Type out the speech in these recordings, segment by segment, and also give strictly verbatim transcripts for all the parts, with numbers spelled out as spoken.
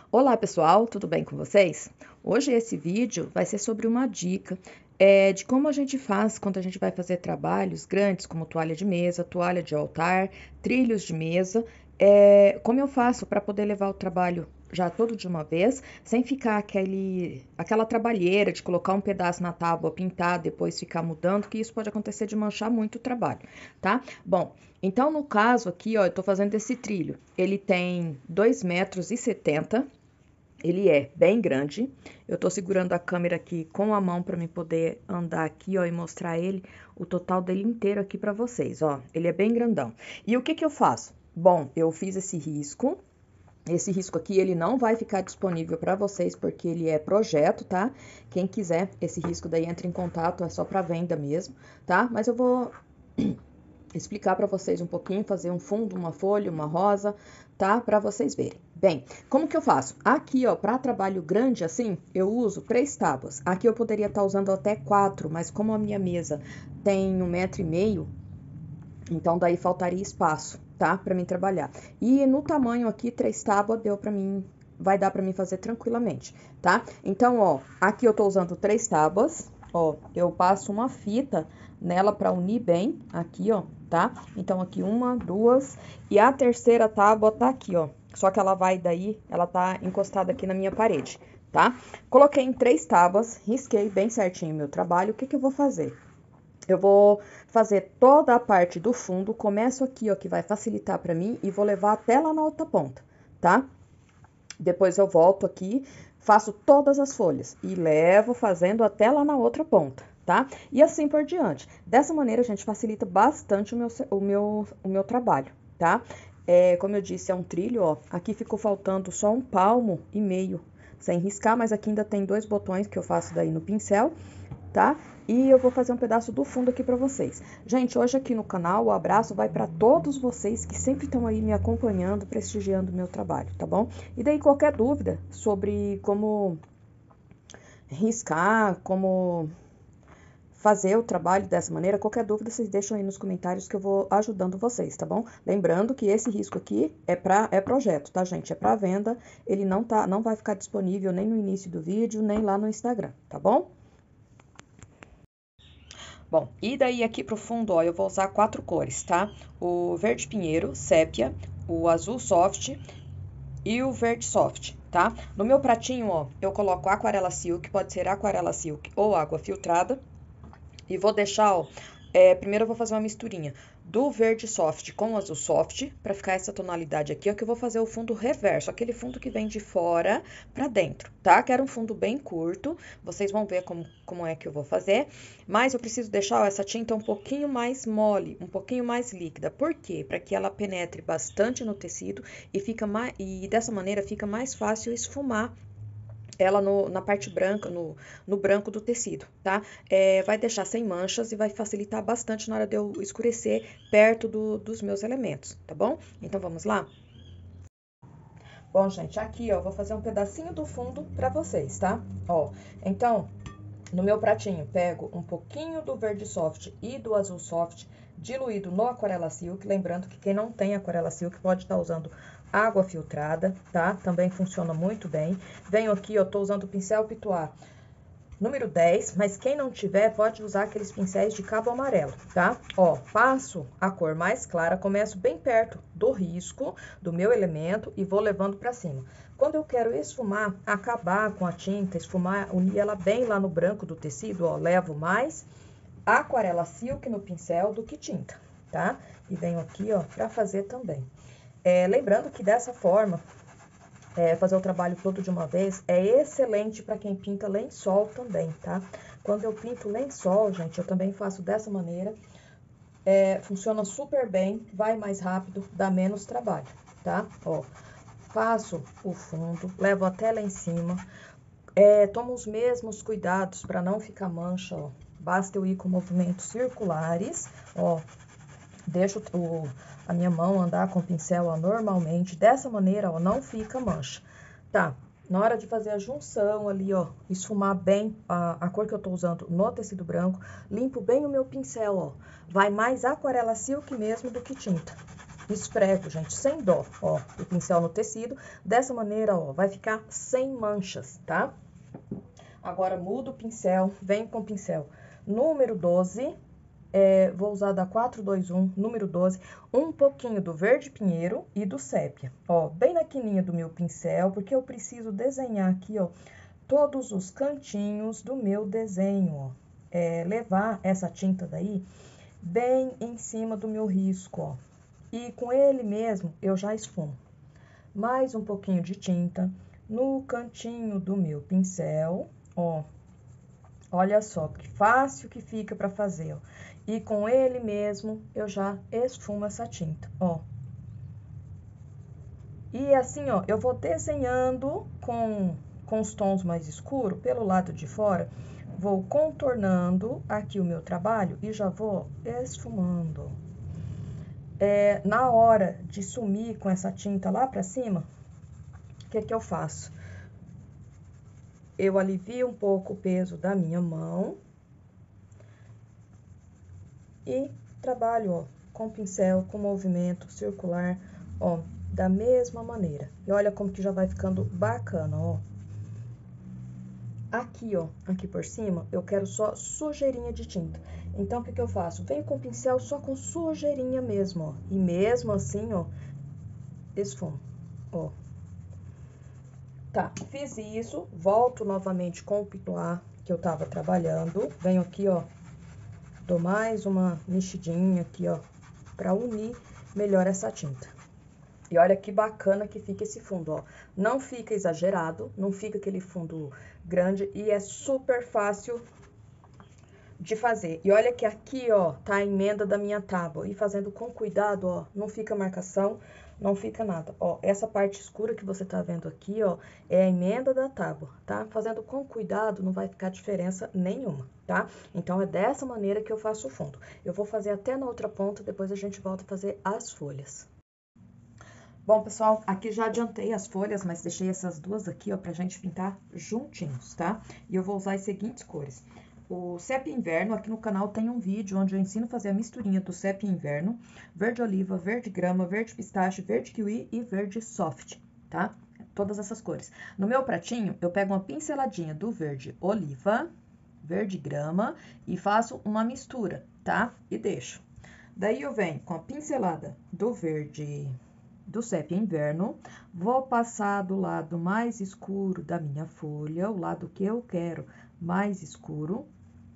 Olá pessoal, tudo bem com vocês? Hoje esse vídeo vai ser sobre uma dica é, de como a gente faz quando a gente vai fazer trabalhos grandes, como toalha de mesa, toalha de altar, trilhos de mesa, é, como eu faço para poder levar o trabalho já todo de uma vez, sem ficar aquele, aquela trabalheira de colocar um pedaço na tábua, pintar, depois ficar mudando, que isso pode acontecer de manchar muito o trabalho, tá? Bom, então no caso aqui, ó, eu tô fazendo esse trilho, ele tem dois metros e setenta. Ele é bem grande. Eu tô segurando a câmera aqui com a mão para me poder andar aqui, ó, e mostrar ele, o total dele inteiro aqui para vocês, ó. Ele é bem grandão. E o que que eu faço? Bom, eu fiz esse risco. Esse risco aqui, ele não vai ficar disponível para vocês, porque ele é projeto, tá? Quem quiser esse risco daí, entra em contato, é só para venda mesmo, tá? Mas eu vou explicar para vocês um pouquinho, fazer um fundo, uma folha, uma rosa, tá? Para vocês verem. Bem, como que eu faço? Aqui, ó, para trabalho grande assim, eu uso três tábuas. Aqui eu poderia estar tá usando até quatro, mas como a minha mesa tem um metro e meio, então daí faltaria espaço, tá? Para mim trabalhar. E no tamanho aqui, três tábuas deu para mim, vai dar para mim fazer tranquilamente, tá? Então, ó, aqui eu tô usando três tábuas, ó, eu passo uma fita nela para unir bem, aqui, ó, tá? Então, aqui uma, duas, e a terceira tábua tá aqui, ó. Só que ela vai daí, ela tá encostada aqui na minha parede, tá? Coloquei em três tábuas, risquei bem certinho o meu trabalho. O que que eu vou fazer? Eu vou fazer toda a parte do fundo, começo aqui, ó, que vai facilitar para mim, e vou levar até lá na outra ponta, tá? Depois eu volto aqui, faço todas as folhas e levo fazendo até lá na outra ponta, tá? E assim por diante. Dessa maneira, a gente facilita bastante o meu, o meu, o meu trabalho, tá? É, como eu disse, é um trilho, ó. Aqui ficou faltando só um palmo e meio sem riscar, mas aqui ainda tem dois botões que eu faço daí no pincel, tá? E eu vou fazer um pedaço do fundo aqui para vocês. Gente, hoje aqui no canal, o abraço vai para todos vocês que sempre estão aí me acompanhando, prestigiando o meu trabalho, tá bom? E daí, qualquer dúvida sobre como riscar, como fazer o trabalho dessa maneira, qualquer dúvida vocês deixam aí nos comentários que eu vou ajudando vocês, tá bom? Lembrando que esse risco aqui é para é projeto, tá, gente? É para venda, ele não tá, não vai ficar disponível nem no início do vídeo, nem lá no Instagram, tá bom? Bom, e daí aqui pro fundo, ó, eu vou usar quatro cores, tá? O verde pinheiro, sépia, o azul soft e o verde soft, tá? No meu pratinho, ó, eu coloco aquarela silk, pode ser aquarela silk ou água filtrada. E vou deixar, ó, é, primeiro eu vou fazer uma misturinha do verde soft com o azul soft, pra ficar essa tonalidade aqui, ó, que eu vou fazer o fundo reverso, aquele fundo que vem de fora pra dentro, tá? Quero um fundo bem curto, vocês vão ver como, como é que eu vou fazer, mas eu preciso deixar, ó, essa tinta um pouquinho mais mole, um pouquinho mais líquida. Por quê? Pra que ela penetre bastante no tecido e, fica mais, e dessa maneira fica mais fácil esfumar ela no, na parte branca, no, no branco do tecido, tá? É, vai deixar sem manchas e vai facilitar bastante na hora de eu escurecer perto do, dos meus elementos, tá bom? Então, vamos lá? Bom, gente, aqui, ó, vou fazer um pedacinho do fundo pra vocês, tá? Ó, então, no meu pratinho, pego um pouquinho do verde soft e do azul soft diluído no aquarela silk. Lembrando que quem não tem aquarela silk pode estar usando água filtrada, tá? Também funciona muito bem. Venho aqui, eu tô usando o pincel Pituá número dez, mas quem não tiver pode usar aqueles pincéis de cabo amarelo, tá? Ó, passo a cor mais clara, começo bem perto do risco do meu elemento e vou levando pra cima. Quando eu quero esfumar, acabar com a tinta, esfumar, unir ela bem lá no branco do tecido, ó, levo mais aquarela silk no pincel do que tinta, tá? E venho aqui, ó, pra fazer também. É, lembrando que dessa forma, é, fazer o trabalho todo de uma vez é excelente para quem pinta lençol também, tá? Quando eu pinto lençol, gente, eu também faço dessa maneira. É, funciona super bem, vai mais rápido, dá menos trabalho, tá? Ó, faço o fundo, levo até lá em cima, é, tomo os mesmos cuidados para não ficar mancha, ó. Basta eu ir com movimentos circulares, ó, deixo o, a minha mão andar com o pincel, ó, normalmente, dessa maneira, ó, não fica mancha, tá? Na hora de fazer a junção ali, ó, esfumar bem a, a cor que eu tô usando no tecido branco, limpo bem o meu pincel, ó, vai mais aquarela silk mesmo do que tinta, esfrego, gente, sem dó, ó, o pincel no tecido. Dessa maneira, ó, vai ficar sem manchas, tá? Agora, mudo o pincel, venho com o pincel número doze, é, vou usar da quatro dois um, número doze, um pouquinho do verde pinheiro e do sépia. Ó, bem na quininha do meu pincel, porque eu preciso desenhar aqui, ó, todos os cantinhos do meu desenho, ó. É, levar essa tinta daí bem em cima do meu risco, ó. E com ele mesmo, eu já esfumo. Mais um pouquinho de tinta no cantinho do meu pincel, ó. Olha só, que fácil que fica pra fazer, ó. E com ele mesmo, eu já esfumo essa tinta, ó. E assim, ó, eu vou desenhando com, com os tons mais escuros pelo lado de fora. Vou contornando aqui o meu trabalho e já vou esfumando. É, na hora de sumir com essa tinta lá pra cima, o que que eu faço? Eu alivio um pouco o peso da minha mão e trabalho, ó, com pincel, com movimento circular, ó, da mesma maneira. E olha como que já vai ficando bacana, ó. Aqui, ó, aqui por cima, eu quero só sujeirinha de tinta. Então, o que que eu faço? Venho com o pincel só com sujeirinha mesmo, ó. E mesmo assim, ó, esfumo, ó. Tá, fiz isso, volto novamente com o picuar que eu tava trabalhando. Venho aqui, ó, dou mais uma mexidinha aqui, ó, pra unir melhor essa tinta. E olha que bacana que fica esse fundo, ó. Não fica exagerado, não fica aquele fundo grande e é super fácil de fazer. E olha que aqui, ó, tá a emenda da minha tábua. E fazendo com cuidado, ó, não fica marcação, não fica nada. Ó, essa parte escura que você tá vendo aqui, ó, é a emenda da tábua, tá? Fazendo com cuidado, não vai ficar diferença nenhuma, tá? Então, é dessa maneira que eu faço o fundo. Eu vou fazer até na outra ponta, depois a gente volta a fazer as folhas. Bom, pessoal, aqui já adiantei as folhas, mas deixei essas duas aqui, ó, pra gente pintar juntinhos, tá? E eu vou usar as seguintes cores. O sépia inverno, aqui no canal tem um vídeo onde eu ensino a fazer a misturinha do sépia inverno, verde oliva, verde grama, verde pistache, verde kiwi e verde soft, tá? Todas essas cores. No meu pratinho, eu pego uma pinceladinha do verde oliva, verde grama e faço uma mistura, tá? E deixo. Daí, eu venho com a pincelada do verde do sépia inverno, vou passar do lado mais escuro da minha folha, o lado que eu quero mais escuro.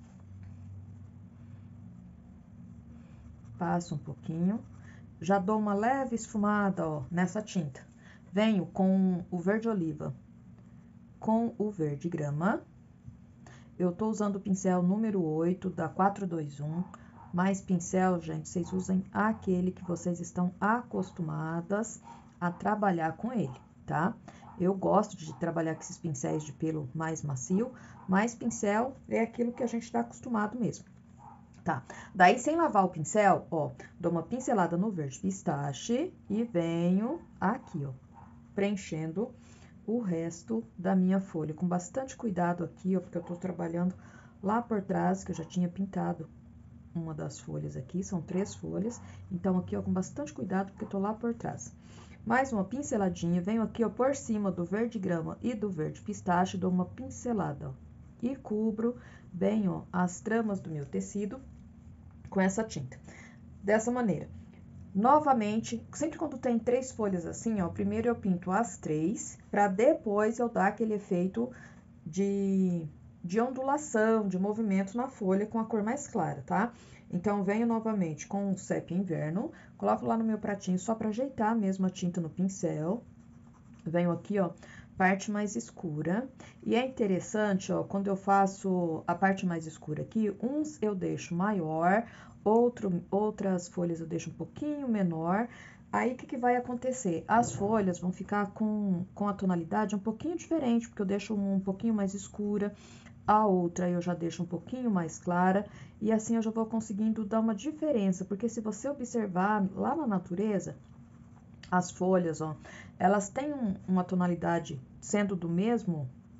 Passo um pouquinho, já dou uma leve esfumada, ó, nessa tinta. Venho com o verde oliva, com o verde grama. Eu tô usando o pincel número oito da quatro dois um. Mais pincel, gente, vocês usem aquele que vocês estão acostumadas a trabalhar com ele, tá? Eu gosto de trabalhar com esses pincéis de pelo mais macio, mas pincel é aquilo que a gente tá acostumado mesmo, tá? Daí, sem lavar o pincel, ó, dou uma pincelada no verde pistache e venho aqui, ó, preenchendo o resto da minha folha, com bastante cuidado aqui, ó, porque eu tô trabalhando lá por trás, que eu já tinha pintado uma das folhas aqui, são três folhas, então aqui, ó, com bastante cuidado, porque eu tô lá por trás. Mais uma pinceladinha, venho aqui, ó, por cima do verde grama e do verde pistache, dou uma pincelada, ó, e cubro bem, ó, as tramas do meu tecido com essa tinta. Dessa maneira. Novamente, sempre quando tem três folhas assim, ó, primeiro eu pinto as três, pra depois eu dar aquele efeito de... de ondulação, de movimento na folha com a cor mais clara, tá? Então, venho novamente com o sépia inverno, coloco lá no meu pratinho só pra ajeitar mesmo a tinta no pincel. Venho aqui, ó, parte mais escura. E é interessante, ó, quando eu faço a parte mais escura aqui, uns eu deixo maior, outro, outras folhas eu deixo um pouquinho menor. Aí, o que que vai acontecer? As folhas vão ficar com, com a tonalidade um pouquinho diferente, porque eu deixo um, um pouquinho mais escura, a outra eu já deixo um pouquinho mais clara, e assim eu já vou conseguindo dar uma diferença, porque se você observar lá na natureza, as folhas, ó, elas têm um, uma tonalidade sendo do mesmo,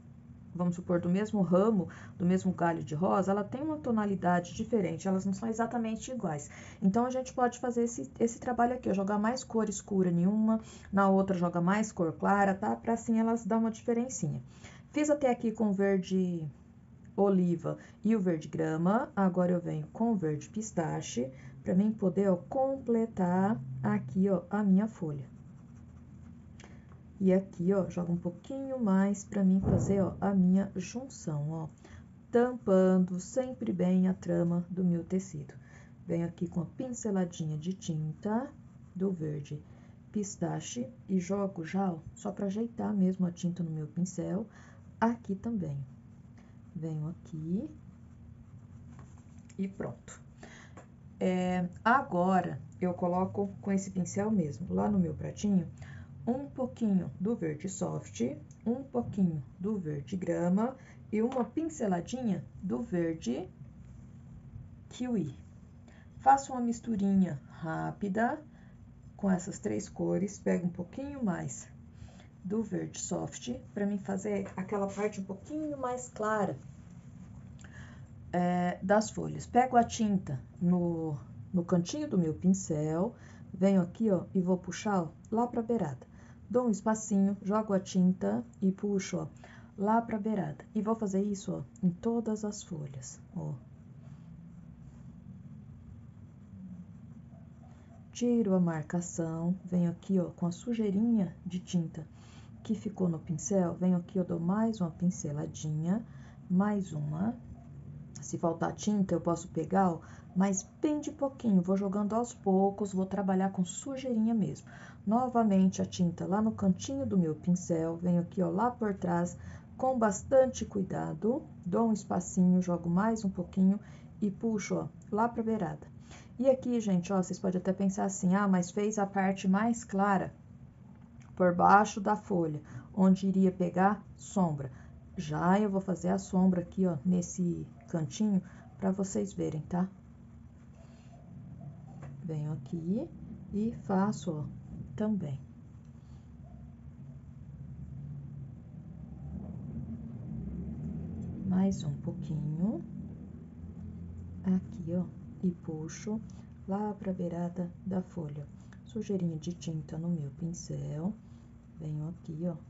vamos supor, do mesmo ramo, do mesmo galho de rosa, ela tem uma tonalidade diferente, elas não são exatamente iguais. Então, a gente pode fazer esse, esse trabalho aqui, ó, jogar mais cor escura em uma, na outra joga mais cor clara, tá? Pra assim elas dar uma diferencinha. Fiz até aqui com o verde oliva e o verde grama, agora eu venho com o verde pistache, pra mim poder, ó, completar aqui, ó, a minha folha. E aqui, ó, jogo um pouquinho mais pra mim fazer, ó, a minha junção, ó, tampando sempre bem a trama do meu tecido. Venho aqui com a pinceladinha de tinta do verde pistache e jogo já, ó, só pra ajeitar mesmo a tinta no meu pincel, aqui também. Venho aqui e pronto. É, agora, eu coloco com esse pincel mesmo, lá no meu pratinho, um pouquinho do verde soft, um pouquinho do verde grama e uma pinceladinha do verde kiwi. Faço uma misturinha rápida com essas três cores, pego um pouquinho mais do verde soft, para mim fazer aquela parte um pouquinho mais clara é, das folhas. Pego a tinta no, no cantinho do meu pincel, venho aqui, ó, e vou puxar, ó, lá pra beirada. Dou um espacinho, jogo a tinta e puxo, ó, lá pra beirada. E vou fazer isso, ó, em todas as folhas, ó. Tiro a marcação, venho aqui, ó, com a sujeirinha de tinta que ficou no pincel, venho aqui, eu dou mais uma pinceladinha, mais uma. Se faltar tinta, eu posso pegar, ó, mas bem de pouquinho, vou jogando aos poucos, vou trabalhar com sujeirinha mesmo. Novamente a tinta lá no cantinho do meu pincel, venho aqui, ó, lá por trás, com bastante cuidado, dou um espacinho, jogo mais um pouquinho e puxo, ó, lá pra beirada. E aqui, gente, ó, vocês podem até pensar assim, ah, mas fez a parte mais clara por baixo da folha, onde iria pegar sombra. Já eu vou fazer a sombra aqui, ó, nesse cantinho, pra vocês verem, tá? Venho aqui e faço, ó, também. Mais um pouquinho. Aqui, ó, e puxo lá pra beirada da folha. Sujeirinha de tinta no meu pincel. Venho aqui, ó.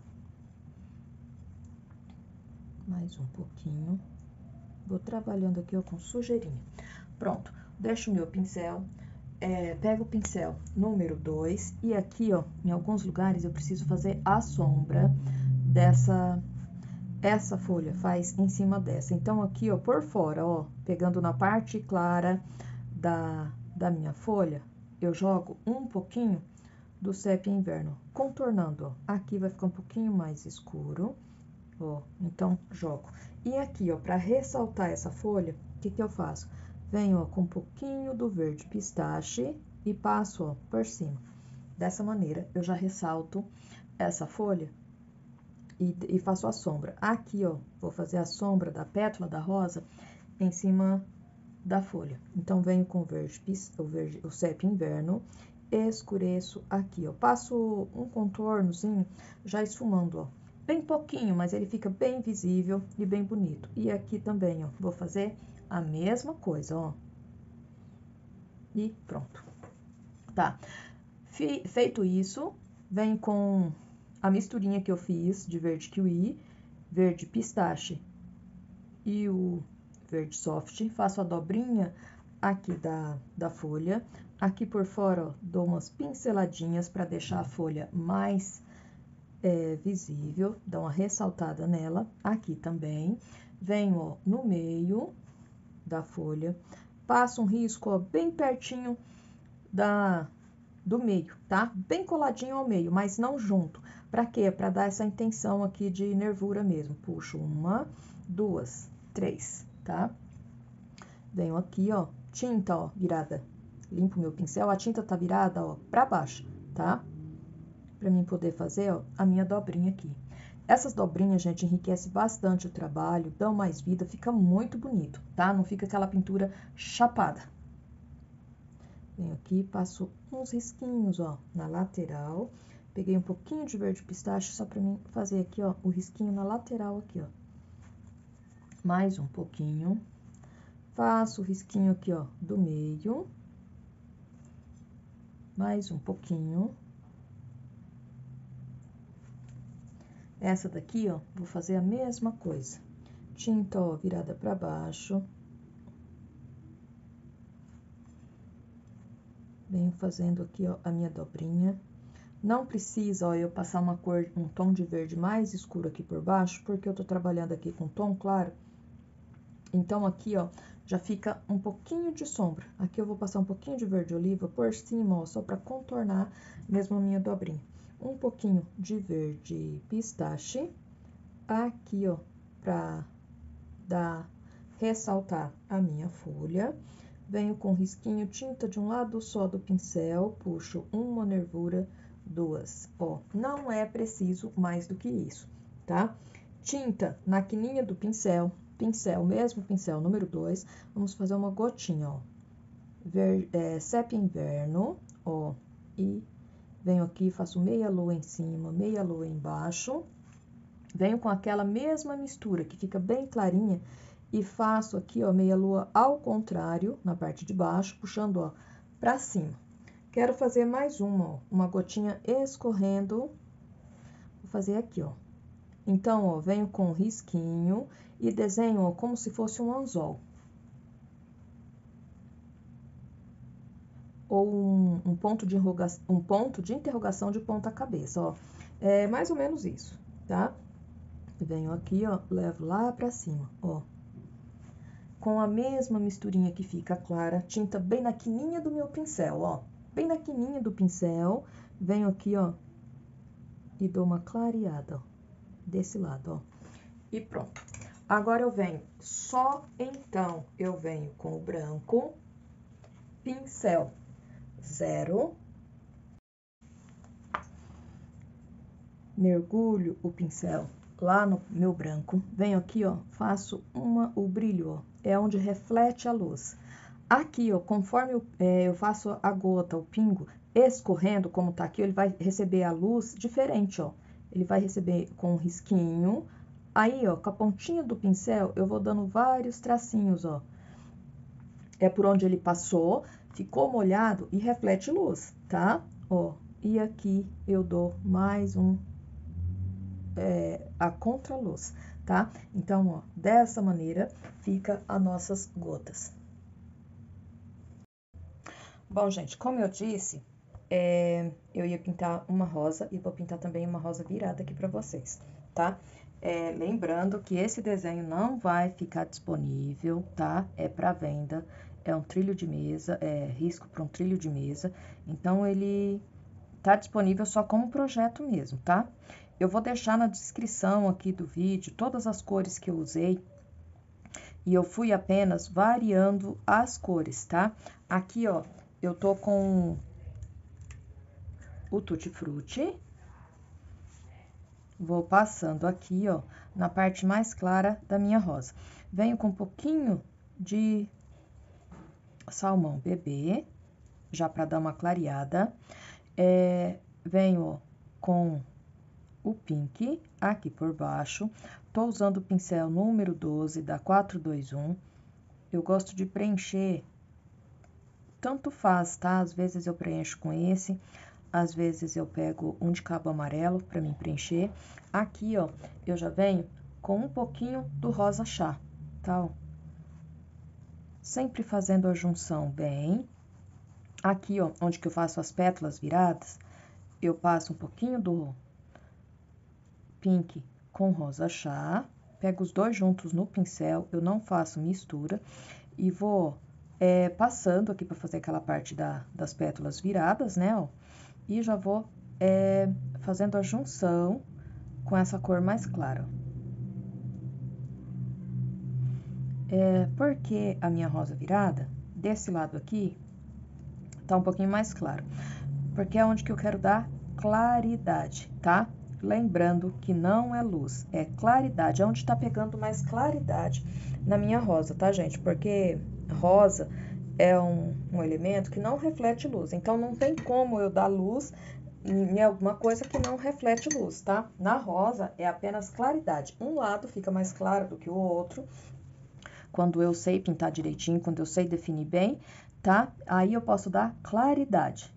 Mais um pouquinho. Vou trabalhando aqui, ó, com sujeirinha. Pronto, deixo o meu pincel, é, pego o pincel número dois e aqui, ó, em alguns lugares eu preciso fazer a sombra dessa, essa folha, faz em cima dessa. Então, aqui, ó, por fora, ó, pegando na parte clara da, da minha folha, eu jogo um pouquinho do Sépia Inverno, contornando, ó. Aqui vai ficar um pouquinho mais escuro, ó, então, jogo. E aqui, ó, pra ressaltar essa folha, o que que eu faço? Venho, ó, com um pouquinho do verde pistache e passo, ó, por cima. Dessa maneira, eu já ressalto essa folha e, e faço a sombra. Aqui, ó, vou fazer a sombra da pétala da rosa em cima da folha. Então, venho com o verde, o verde, o Sépia Inverno, escureço aqui, ó. Passo um contornozinho já esfumando, ó. Bem pouquinho, mas ele fica bem visível e bem bonito. E aqui também, ó, vou fazer a mesma coisa, ó. E pronto. Tá. Feito isso, venho com a misturinha que eu fiz de verde kiwi, verde pistache e o verde soft. Faço a dobrinha aqui da, da folha. Aqui por fora, ó, dou umas pinceladinhas para deixar a folha mais é, visível, dá uma ressaltada nela. Aqui também, venho, ó, no meio da folha, passo um risco, ó, bem pertinho da, do meio, tá? Bem coladinho ao meio, mas não junto. Pra quê? Pra dar essa intenção aqui de nervura mesmo. Puxo uma, duas, três, tá? Venho aqui, ó, tinta, ó, virada. Limpo meu pincel, a tinta tá virada, ó, pra baixo, tá? Pra mim poder fazer, ó, a minha dobrinha aqui. Essas dobrinhas, gente, enriquece bastante o trabalho, dão mais vida, fica muito bonito, tá? Não fica aquela pintura chapada. Venho aqui, passo uns risquinhos, ó, na lateral. Peguei um pouquinho de verde pistache só pra mim fazer aqui, ó, o risquinho na lateral aqui, ó. mais um pouquinho, faço o risquinho aqui, ó, do meio, mais um pouquinho. Essa daqui, ó, vou fazer a mesma coisa. Tinta, ó, virada pra baixo. Venho fazendo aqui, ó, a minha dobrinha. Não precisa, ó, eu passar uma cor, um tom de verde mais escuro aqui por baixo, porque eu tô trabalhando aqui com tom claro. Então, aqui, ó, já fica um pouquinho de sombra. Aqui eu vou passar um pouquinho de verde oliva por cima, ó, só pra contornar mesmo a minha dobrinha. Um pouquinho de verde pistache. Aqui, ó, pra dar, ressaltar a minha folha. Venho com risquinho, tinta de um lado só do pincel, puxo uma nervura, duas. Ó, não é preciso mais do que isso, tá? Tinta na quininha do pincel, pincel, mesmo pincel número dois, vamos fazer uma gotinha, ó. Ver, é, sépia inverno, ó, e venho aqui, faço meia lua em cima, meia lua embaixo. Venho com aquela mesma mistura, que fica bem clarinha, e faço aqui, ó, meia lua ao contrário, na parte de baixo, puxando, ó, pra cima. Quero fazer mais uma, ó, uma gotinha escorrendo, vou fazer aqui, ó. Então, ó, venho com risquinho e desenho, ó, como se fosse um anzol. Ou um, um, ponto de um ponto de interrogação de ponta cabeça, ó. É mais ou menos isso, tá? Venho aqui, ó, levo lá pra cima, ó. Com a mesma misturinha que fica clara, tinta bem na quininha do meu pincel, ó. Bem na quininha do pincel, venho aqui, ó, e dou uma clareada, ó, desse lado, ó. E pronto. Agora eu venho, só então, eu venho com o branco, pincel zero, mergulho o pincel lá no meu branco, venho aqui, ó, faço uma, o brilho, ó, é onde reflete a luz. Aqui, ó, conforme eu, é, eu faço a gota, o pingo, escorrendo, como tá aqui, ele vai receber a luz diferente, ó. Ele vai receber com um risquinho. Aí, ó, com a pontinha do pincel, eu vou dando vários tracinhos, ó. É por onde ele passou, ficou molhado e reflete luz, tá? Ó, e aqui eu dou mais um, é, a contraluz, tá? Então, ó, dessa maneira fica as nossas gotas. Bom, gente, como eu disse, é, eu ia pintar uma rosa e vou pintar também uma rosa virada aqui pra vocês, tá? É, lembrando que esse desenho não vai ficar disponível, tá? É para venda, é um trilho de mesa, é risco para um trilho de mesa, então ele tá disponível só como projeto mesmo, tá? Eu vou deixar na descrição aqui do vídeo todas as cores que eu usei e eu fui apenas variando as cores, tá? Aqui, ó, eu tô com o Tutti Frutti. Vou passando aqui, ó, na parte mais clara da minha rosa. Venho com um pouquinho de salmão bebê, já para dar uma clareada. É, venho, ó, com o pink aqui por baixo. Tô usando o pincel número doze da quatro dois um. Eu gosto de preencher, tanto faz, tá? Às vezes eu preencho com esse, às vezes eu pego um de cabo amarelo para me preencher. Aqui, ó, eu já venho com um pouquinho do rosa chá, tá? Ó. Sempre fazendo a junção bem. Aqui, ó, onde que eu faço as pétalas viradas, eu passo um pouquinho do pink com rosa chá, pego os dois juntos no pincel, eu não faço mistura, e vou é, passando aqui para fazer aquela parte da, das pétalas viradas, né, ó. E já vou é, fazendo a junção com essa cor mais clara. É, porque a minha rosa virada, desse lado aqui, tá um pouquinho mais claro. Porque é onde que eu quero dar claridade, tá? Lembrando que não é luz, é claridade. É onde tá pegando mais claridade na minha rosa, tá, gente? Porque rosa é um, um elemento que não reflete luz. Então, não tem como eu dar luz em alguma coisa que não reflete luz, tá? Na rosa é apenas claridade. Um lado fica mais claro do que o outro. Quando eu sei pintar direitinho, quando eu sei definir bem, tá? Aí eu posso dar claridade.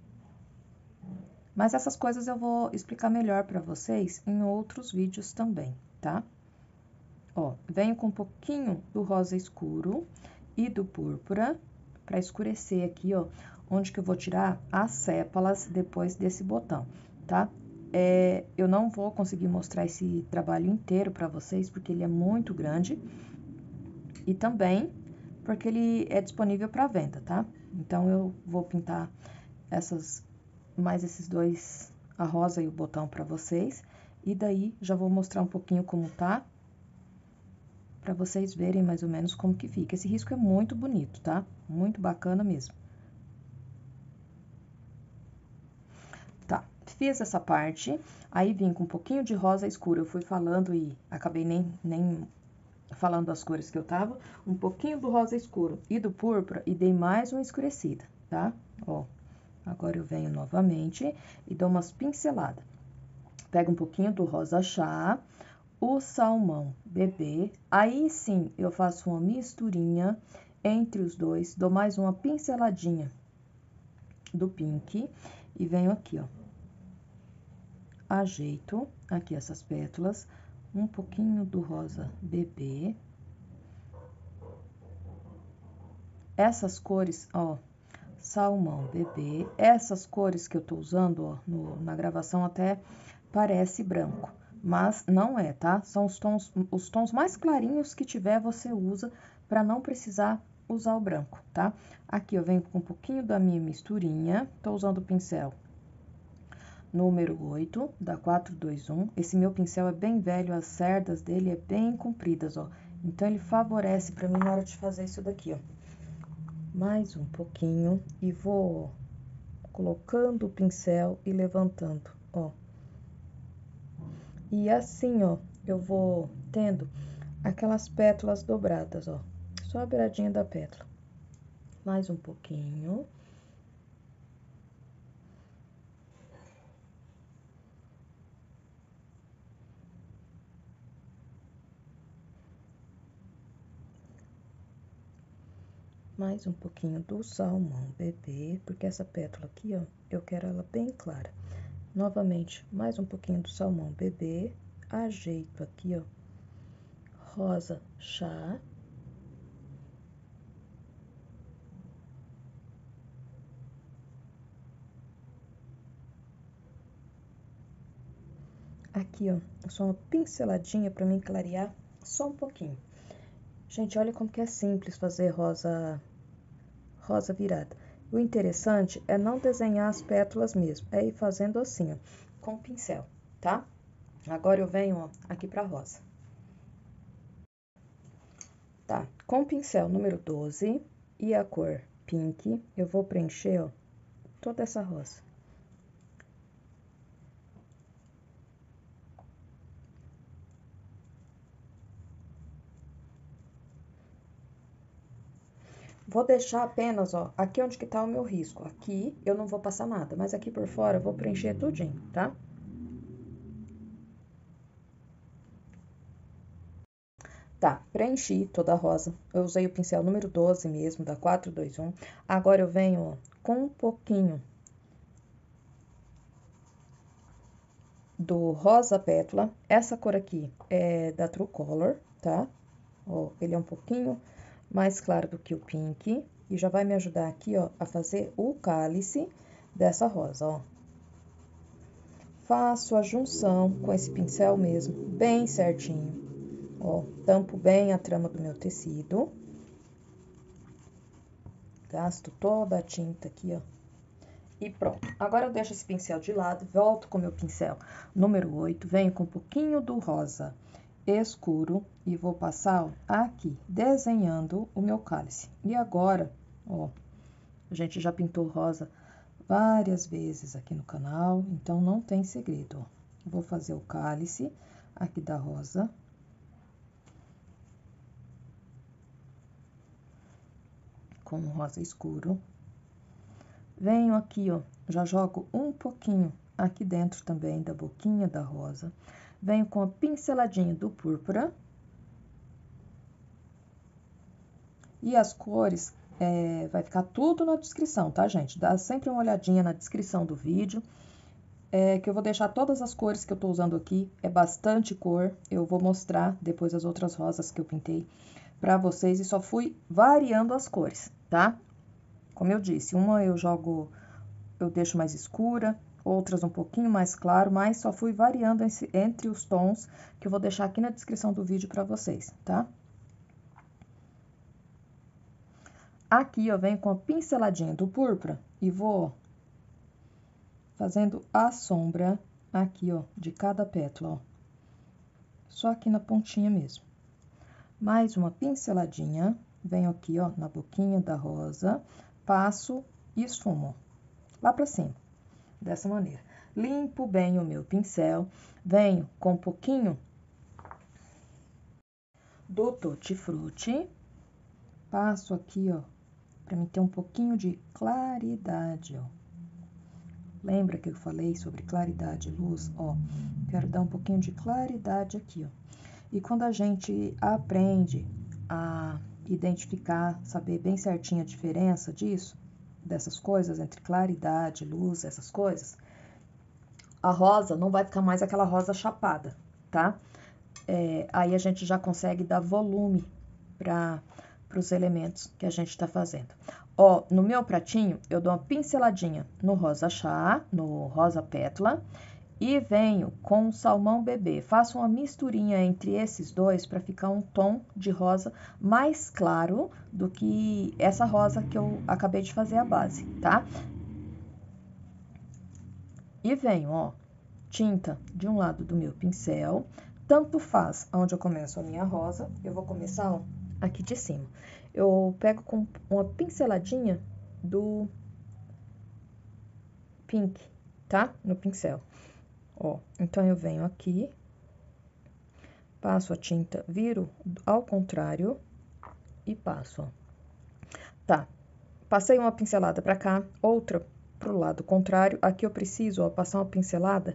Mas essas coisas eu vou explicar melhor para vocês em outros vídeos também, tá? Ó, venho com um pouquinho do rosa escuro e do púrpura para escurecer aqui, ó, onde que eu vou tirar as sépalas depois desse botão, tá? É, eu não vou conseguir mostrar esse trabalho inteiro para vocês, porque ele é muito grande. E também porque ele é disponível para venda, tá? Então, eu vou pintar essas, mais esses dois, a rosa e o botão para vocês. E daí, já vou mostrar um pouquinho como tá, para vocês verem mais ou menos como que fica. Esse risco é muito bonito, tá? Muito bacana mesmo. Tá, fiz essa parte, aí vim com um pouquinho de rosa escuro, eu fui falando e acabei nem, nem falando as cores que eu tava, um pouquinho do rosa escuro e do púrpura e dei mais uma escurecida, tá? Ó, agora eu venho novamente e dou umas pinceladas. Pego um pouquinho do rosa chá, o salmão bebê, aí sim eu faço uma misturinha entre os dois, dou mais uma pinceladinha do pink e venho aqui, ó. Ajeito aqui essas pétalas, um pouquinho do rosa bebê. Essas cores, ó, salmão bebê, essas cores que eu tô usando, ó, no, na gravação até parece branco, mas não é, tá? São os tons, os tons mais clarinhos que tiver, você usa para não precisar usar o branco, tá? Aqui eu venho com um pouquinho da minha misturinha, tô usando o pincel número oito, da quatro dois um. Esse meu pincel é bem velho, as cerdas dele é bem compridas, ó. Então, ele favorece para mim na hora de fazer isso daqui, ó. Mais um pouquinho e vou colocando o pincel e levantando, ó. E assim, ó, eu vou tendo aquelas pétalas dobradas, ó. Só a beiradinha da pétala. Mais um pouquinho. Mais um pouquinho do salmão bebê, porque essa pétala aqui, ó, eu quero ela bem clara. Novamente, mais um pouquinho do salmão bebê, ajeito aqui, ó, rosa chá. Aqui, ó, só uma pinceladinha pra mim clarear só um pouquinho. Gente, olha como que é simples fazer rosa, rosa virada. O interessante é não desenhar as pétalas mesmo, é ir fazendo assim, ó, com o pincel, tá? Agora eu venho, ó, aqui pra rosa. Tá, com o pincel número doze e a cor pink, eu vou preencher, ó, toda essa rosa. Vou deixar apenas, ó, aqui onde que tá o meu risco. Aqui eu não vou passar nada, mas aqui por fora eu vou preencher tudinho, tá? Tá, preenchi toda a rosa. Eu usei o pincel número doze mesmo, da quatro dois um. Agora eu venho, ó, com um pouquinho do rosa pétala. Essa cor aqui é da True Color, tá? Ó, ele é um pouquinho mais claro do que o pink. E já vai me ajudar aqui, ó, a fazer o cálice dessa rosa, ó. Faço a junção com esse pincel mesmo, bem certinho. Ó, tampo bem a trama do meu tecido. Gasto toda a tinta aqui, ó. E pronto. Agora eu deixo esse pincel de lado, volto com o meu pincel número oito, venho com um pouquinho do rosa escuro e vou passar, ó, aqui, desenhando o meu cálice. E agora, ó, a gente já pintou rosa várias vezes aqui no canal, então não tem segredo, ó. Vou fazer o cálice aqui da rosa. Com o rosa escuro. Venho aqui, ó, já jogo um pouquinho aqui dentro também da boquinha da rosa. Venho com a pinceladinha do púrpura. E as cores, é, vai ficar tudo na descrição, tá, gente? Dá sempre uma olhadinha na descrição do vídeo, é, que eu vou deixar todas as cores que eu tô usando aqui. É bastante cor, eu vou mostrar depois as outras rosas que eu pintei pra vocês. E só fui variando as cores, tá? Como eu disse, uma eu jogo, eu deixo mais escura, outras um pouquinho mais claro, mas só fui variando esse, entre os tons, que eu vou deixar aqui na descrição do vídeo pra vocês, tá? Aqui eu venho com a pinceladinha do púrpura e vou fazendo a sombra aqui, ó, de cada pétala, ó. Só aqui na pontinha mesmo. Mais uma pinceladinha, venho aqui, ó, na boquinha da rosa, passo e esfumo lá pra cima, dessa maneira. Limpo bem o meu pincel, venho com um pouquinho do Tutti Frutti, passo aqui, ó, pra me ter um pouquinho de claridade, ó. Lembra que eu falei sobre claridade e luz? Ó, quero dar um pouquinho de claridade aqui, ó. E quando a gente aprende a identificar, saber bem certinho a diferença disso, dessas coisas, entre claridade, luz, essas coisas, a rosa não vai ficar mais aquela rosa chapada, tá? É, aí a gente já consegue dar volume para os elementos que a gente tá fazendo. Ó, no meu pratinho, eu dou uma pinceladinha no rosa chá, no rosa pétala, e venho com o salmão bebê. Faço uma misturinha entre esses dois para ficar um tom de rosa mais claro do que essa rosa que eu acabei de fazer a base, tá? E venho, ó, tinta de um lado do meu pincel, tanto faz onde eu começo a minha rosa, eu vou começar, ó, aqui de cima. Eu pego com uma pinceladinha do pink, tá? No pincel. Ó, então eu venho aqui, passo a tinta, viro ao contrário e passo, ó. Tá, passei uma pincelada pra cá, outra pro lado contrário. Aqui eu preciso, ó, passar uma pincelada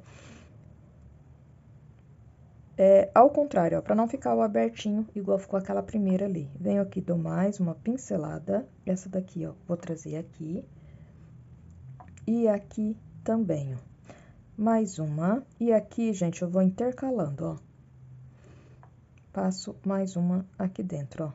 é, ao contrário, ó, pra não ficar o abertinho igual ficou aquela primeira ali. Venho aqui, dou mais uma pincelada, essa daqui, ó, vou trazer aqui. E aqui também, ó. Mais uma. E aqui, gente, eu vou intercalando, ó. Passo mais uma aqui dentro, ó.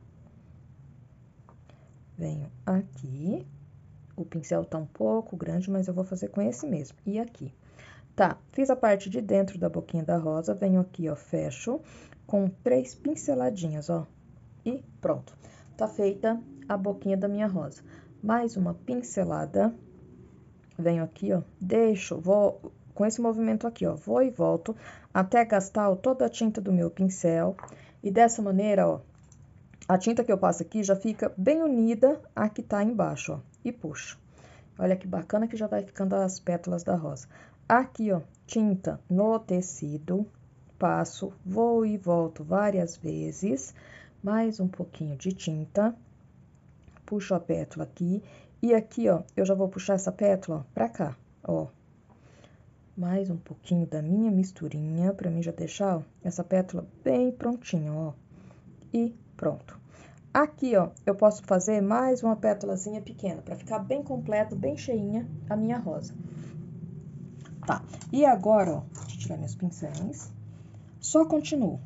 Venho aqui. O pincel tá um pouco grande, mas eu vou fazer com esse mesmo. E aqui. Tá, fiz a parte de dentro da boquinha da rosa, venho aqui, ó, fecho com três pinceladinhas, ó. E pronto. Tá feita a boquinha da minha rosa. Mais uma pincelada. Venho aqui, ó, deixo, vou com esse movimento aqui, ó, vou e volto até gastar, ó, toda a tinta do meu pincel. E dessa maneira, ó, a tinta que eu passo aqui já fica bem unida à que tá embaixo, ó, e puxo. Olha que bacana que já vai ficando as pétalas da rosa. Aqui, ó, tinta no tecido, passo, vou e volto várias vezes, mais um pouquinho de tinta, puxo a pétala aqui. E aqui, ó, eu já vou puxar essa pétala, ó, pra cá, ó. Mais um pouquinho da minha misturinha, pra mim já deixar, ó, essa pétala bem prontinha, ó. E pronto. Aqui, ó, eu posso fazer mais uma pétalazinha pequena, pra ficar bem completo, bem cheinha a minha rosa. Tá, e agora, ó, deixa eu tirar meus pincéis. Só continuo.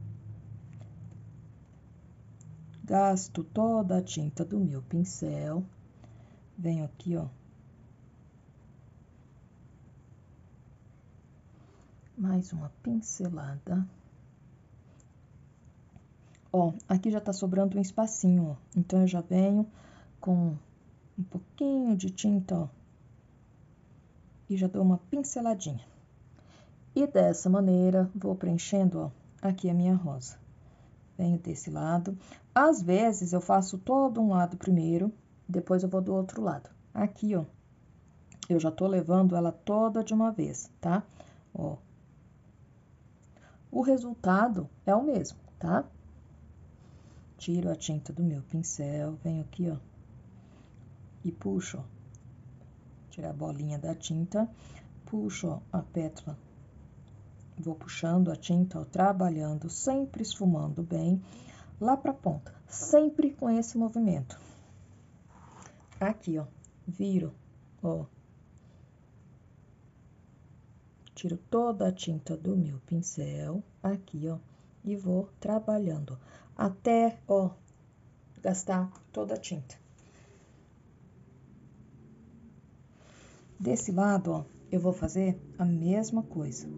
Gasto toda a tinta do meu pincel. Venho aqui, ó. Mais uma pincelada. Ó, aqui já tá sobrando um espacinho, ó. Então, eu já venho com um pouquinho de tinta, ó. E já dou uma pinceladinha. E dessa maneira, vou preenchendo, ó, aqui a minha rosa. Venho desse lado. Às vezes, eu faço todo um lado primeiro, depois eu vou do outro lado. Aqui, ó, eu já tô levando ela toda de uma vez, tá? Ó. O resultado é o mesmo, tá? Tiro a tinta do meu pincel, venho aqui, ó, e puxo, ó, tirar a bolinha da tinta, puxo, ó, a pétala, vou puxando a tinta, ó, trabalhando, sempre esfumando bem, lá pra ponta, sempre com esse movimento. Aqui, ó, viro, ó, tiro toda a tinta do meu pincel, aqui, ó, e vou trabalhando, até, ó, gastar toda a tinta. Desse lado, ó, eu vou fazer a mesma coisa.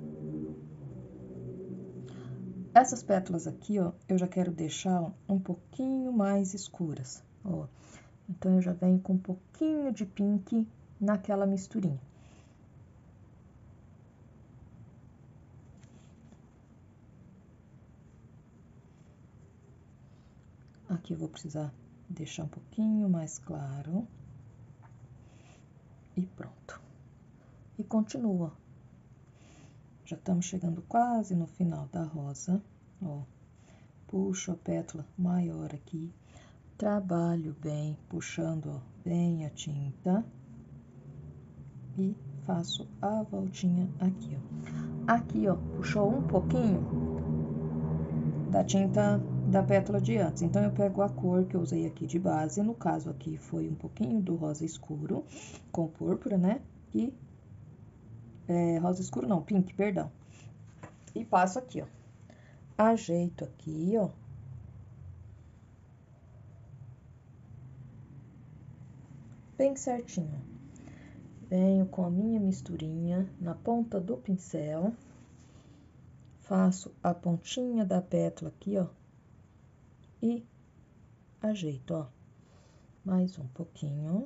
Essas pétalas aqui, ó, eu já quero deixar, ó, um pouquinho mais escuras, ó. Então, eu já venho com um pouquinho de pink naquela misturinha. Aqui eu vou precisar deixar um pouquinho mais claro. E pronto. E continua. Já estamos chegando quase no final da rosa, ó. Puxo a pétala maior aqui, trabalho bem, puxando, ó, bem a tinta. E faço a voltinha aqui, ó. Aqui, ó, puxou um pouquinho da tinta da pétala de antes. Então, eu pego a cor que eu usei aqui de base, no caso aqui foi um pouquinho do rosa escuro, com púrpura, né? E, é, rosa escuro não, pink, perdão. E passo aqui, ó. Ajeito aqui, ó. Bem certinho. Venho com a minha misturinha na ponta do pincel. Faço a pontinha da pétala aqui, ó. E ajeito, ó. Mais um pouquinho.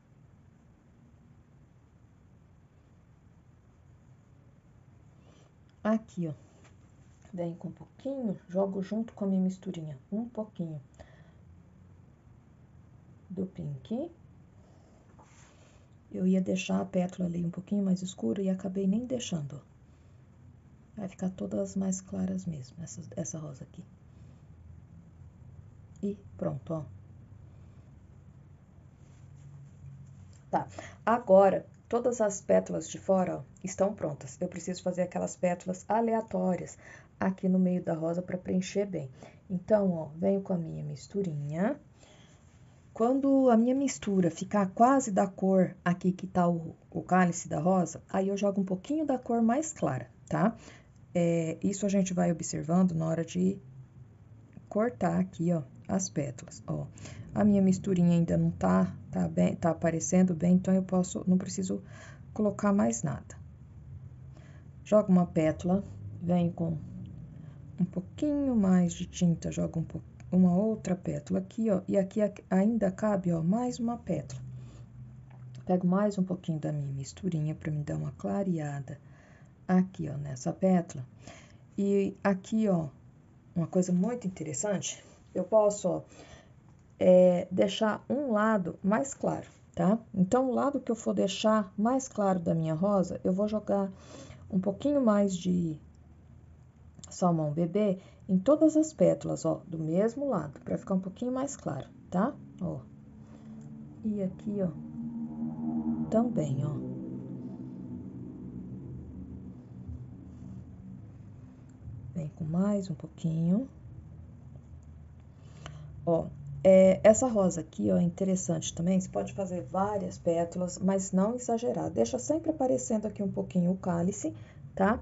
Aqui, ó. Venho com um pouquinho, jogo junto com a minha misturinha. Um pouquinho do pink. Eu ia deixar a pétala ali um pouquinho mais escura e acabei nem deixando, ó. Vai ficar todas mais claras mesmo, essa, essa rosa aqui. E pronto, ó. Tá, agora, todas as pétalas de fora, ó, estão prontas. Eu preciso fazer aquelas pétalas aleatórias aqui no meio da rosa para preencher bem. Então, ó, venho com a minha misturinha. Quando a minha mistura ficar quase da cor aqui que tá o, o cálice da rosa, aí eu jogo um pouquinho da cor mais clara, tá? É, isso a gente vai observando na hora de cortar aqui, ó, as pétalas, ó. A minha misturinha ainda não tá, tá bem, tá aparecendo bem, então eu posso, não preciso colocar mais nada. Jogo uma pétala, venho com um pouquinho mais de tinta, jogo um pouquinho, uma outra pétala aqui, ó, e aqui ainda cabe, ó, mais uma pétala. Pego mais um pouquinho da minha misturinha para me dar uma clareada aqui, ó, nessa pétala. E aqui, ó, uma coisa muito interessante, eu posso, ó, é, deixar um lado mais claro, tá? Então, o lado que eu for deixar mais claro da minha rosa, eu vou jogar um pouquinho mais de salmão bebê em todas as pétalas, ó, do mesmo lado, pra ficar um pouquinho mais claro, tá? Ó. E aqui, ó, também, ó. Vem com mais um pouquinho. Ó, é, essa rosa aqui, ó, é interessante também, você pode fazer várias pétalas, mas não exagerar. Deixa sempre aparecendo aqui um pouquinho o cálice, tá?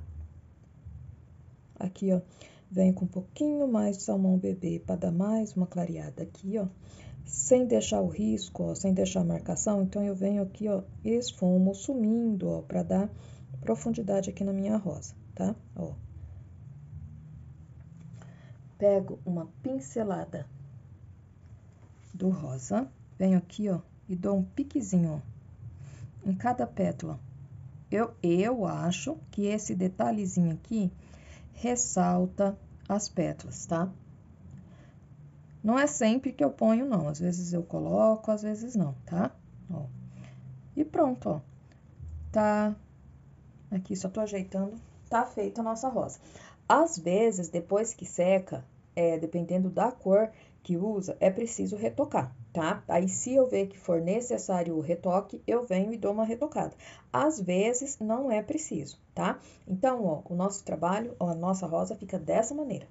Aqui, ó, venho com um pouquinho mais de salmão bebê para dar mais uma clareada aqui, ó. Sem deixar o risco, ó, sem deixar a marcação, então eu venho aqui, ó, esfumo, sumindo, ó, para dar profundidade aqui na minha rosa, tá? Ó. Pego uma pincelada do rosa, venho aqui, ó, e dou um piquezinho, ó, em cada pétala. Eu, eu acho que esse detalhezinho aqui ressalta as pétalas, tá? Não é sempre que eu ponho, não. Às vezes eu coloco, às vezes não, tá? Ó. E pronto, ó. Tá. Aqui, só tô ajeitando. Tá feita a nossa rosa. Às vezes, depois que seca, é, dependendo da cor, que usa, é preciso retocar, tá? Aí, se eu ver que for necessário o retoque, eu venho e dou uma retocada. Às vezes, não é preciso, tá? Então, ó, o nosso trabalho, ó, a nossa rosa fica dessa maneira.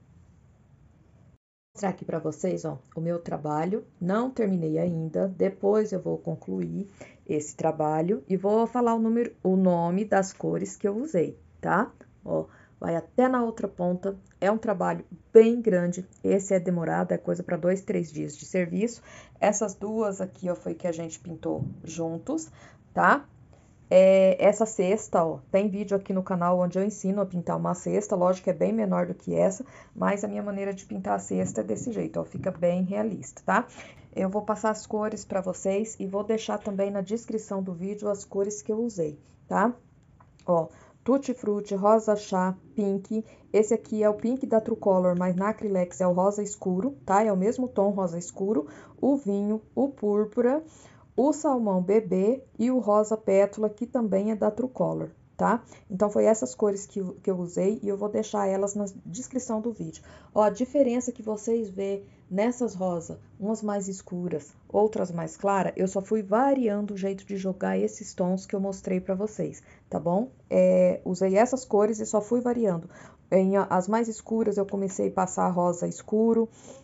Vou mostrar aqui para vocês, ó, o meu trabalho. Não terminei ainda, depois eu vou concluir esse trabalho e vou falar o número, o nome das cores que eu usei, tá? Ó, vai até na outra ponta. É um trabalho bem grande. Esse é demorado, é coisa para dois, três dias de serviço. Essas duas aqui, ó, foi que a gente pintou juntos, tá? É, essa cesta, ó, tem vídeo aqui no canal onde eu ensino a pintar uma cesta. Lógico que é bem menor do que essa, mas a minha maneira de pintar a cesta é desse jeito, ó, fica bem realista, tá? Eu vou passar as cores para vocês e vou deixar também na descrição do vídeo as cores que eu usei, tá? Ó, Tutti Frutti, rosa chá, pink. Esse aqui é o pink da True Color, mas na Acrylex é o rosa escuro, tá? É o mesmo tom rosa escuro. O vinho, o púrpura, o salmão bebê e o rosa pétala, que também é da True Color, tá? Então, foi essas cores que, que eu usei e eu vou deixar elas na descrição do vídeo. Ó, a diferença que vocês vê nessas rosas, umas mais escuras, outras mais claras, eu só fui variando o jeito de jogar esses tons que eu mostrei pra vocês, tá bom? É, usei essas cores e só fui variando. Em as mais escuras, eu comecei a passar rosa escuro,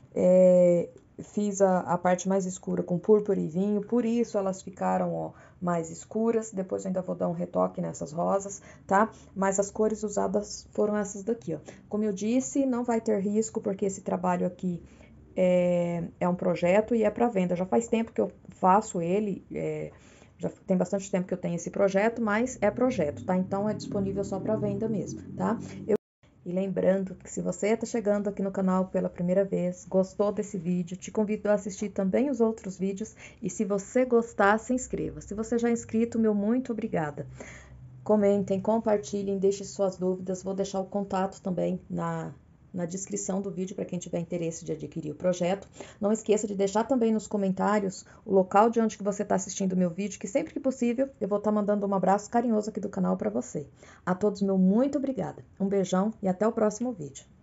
é, fiz a, a parte mais escura com púrpura e vinho, por isso elas ficaram, ó, mais escuras. Depois eu ainda vou dar um retoque nessas rosas, tá? Mas as cores usadas foram essas daqui, ó. Como eu disse, não vai ter risco, porque esse trabalho aqui é, é um projeto e é para venda. Já faz tempo que eu faço ele, é, já tem bastante tempo que eu tenho esse projeto, mas é projeto, tá? Então, é disponível só para venda mesmo, tá? Eu E lembrando que se você está chegando aqui no canal pela primeira vez, gostou desse vídeo, te convido a assistir também os outros vídeos e se você gostar, se inscreva. Se você já é inscrito, meu muito obrigada. Comentem, compartilhem, deixem suas dúvidas, vou deixar o contato também na, na descrição do vídeo para quem tiver interesse de adquirir o projeto. Não esqueça de deixar também nos comentários o local de onde que você está assistindo o meu vídeo, que sempre que possível eu vou estar mandando um abraço carinhoso aqui do canal para você. A todos, meu muito obrigada. Um beijão e até o próximo vídeo.